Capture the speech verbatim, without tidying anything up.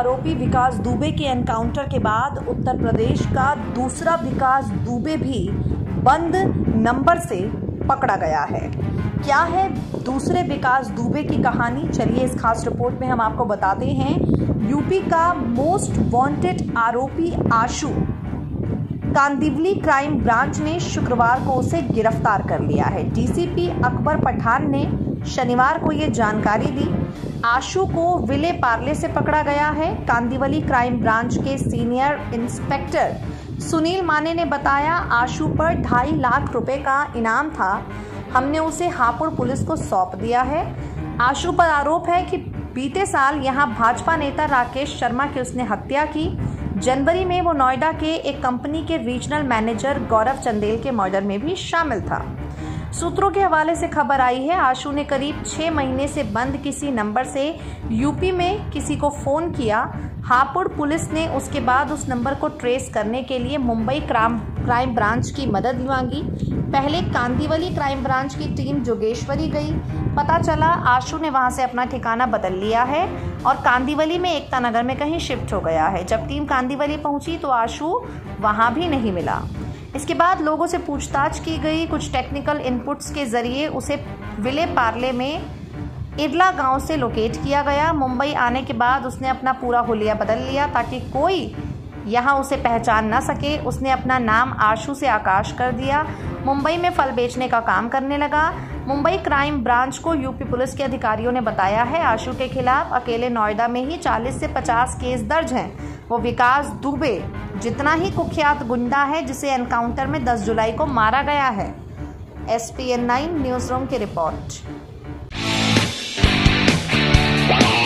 आरोपी विकास दुबे के एनकाउंटर के बाद उत्तर प्रदेश का दूसरा विकास दुबे भी बंद नंबर से पकड़ा गया है। क्या है दूसरे विकास दुबे की कहानी, चलिए इस खास रिपोर्ट में हम आपको बताते हैं। यूपी का मोस्ट वांटेड आरोपी आशु, कांदिवली क्राइम ब्रांच ने शुक्रवार को उसे गिरफ्तार कर लिया है। डीसीपी अकबर पठान ने शनिवार को ये जानकारी दी। आशु को विले पार्ले से पकड़ा गया है। कांदिवली क्राइम ब्रांच के सीनियर इंस्पेक्टर सुनील माने ने बताया, आशु पर ढाई लाख रुपए का इनाम था। हमने उसे हापुड़ पुलिस को सौंप दिया है। आशु पर आरोप है कि बीते साल यहां भाजपा नेता राकेश शर्मा की उसने हत्या की। जनवरी में वो नोएडा के एक कंपनी के रीजनल मैनेजर गौरव चंदेल के मर्डर में भी शामिल था। सूत्रों के हवाले से खबर आई है, आशु ने करीब छह महीने से बंद किसी नंबर से यूपी में किसी को फोन किया। हापुड़ पुलिस ने उसके बाद उस नंबर को ट्रेस करने के लिए मुंबई क्राइम ब्रांच की मदद मांगी। पहले कांदिवली क्राइम ब्रांच की टीम जोगेश्वरी गई। पता चला आशु ने वहां से अपना ठिकाना बदल लिया है और कांदिवली में एकता नगर में कहीं शिफ्ट हो गया है। जब टीम कांदिवली पहुंची तो आशु वहां भी नहीं मिला। इसके बाद लोगों से पूछताछ की गई। कुछ टेक्निकल इनपुट्स के जरिए उसे विले पार्ले में इरला गांव से लोकेट किया गया। मुंबई आने के बाद उसने अपना पूरा हुलिया बदल लिया ताकि कोई यहां उसे पहचान ना सके। उसने अपना नाम आशु से आकाश कर दिया। मुंबई में फल बेचने का काम करने लगा। मुंबई क्राइम ब्रांच को यूपी पुलिस के अधिकारियों ने बताया है, आशु के खिलाफ अकेले नोएडा में ही चालीस से पचास केस दर्ज हैं। वो विकास दुबे जितना ही कुख्यात गुंडा है जिसे एनकाउंटर में दस जुलाई को मारा गया है। S P N nine news room की रिपोर्ट।